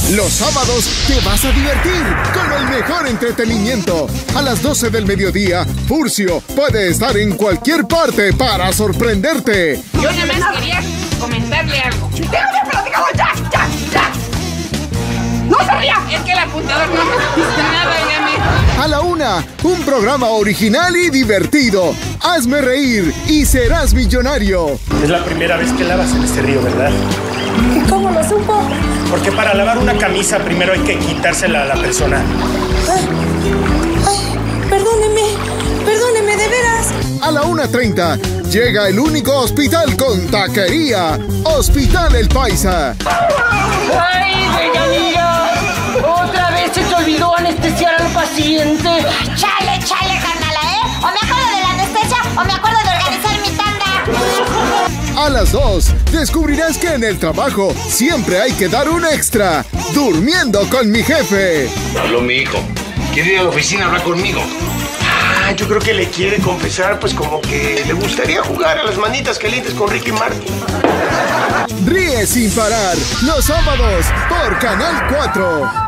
Los sábados te vas a divertir con el mejor entretenimiento. A las 12 del mediodía, Furcio puede estar en cualquier parte para sorprenderte. Yo nada más quería comentarle algo. ¡Ya! ¡No se ría! Es que el apuntador no me dice nada, dígame. A la 1, un programa original y divertido. Hazme reír y serás millonario. Es la primera vez que lavas en este río, ¿verdad? ¿Cómo lo supo? Porque para lavar una camisa primero hay que quitársela a la persona. Ay, perdóneme, de veras. A la 1:30 llega el único hospital con taquería, Hospital El Paisa. ¡Ay, doña amiga! ¡Otra vez se te olvidó anestesiar al paciente! Chale, carnala, ¿eh? O me acuerdo de la anestesia o me acuerdo de organizar mi tanda. A las 2 descubrirás que en el trabajo siempre hay que dar un extra. Durmiendo con mi jefe. Habló mi hijo. ¿Quiere ir a la oficina a hablar conmigo? Yo creo que le quiere confesar, pues como que le gustaría jugar a las manitas calientes con Ricky Martin. Ríe sin parar, los sábados por Canal 4.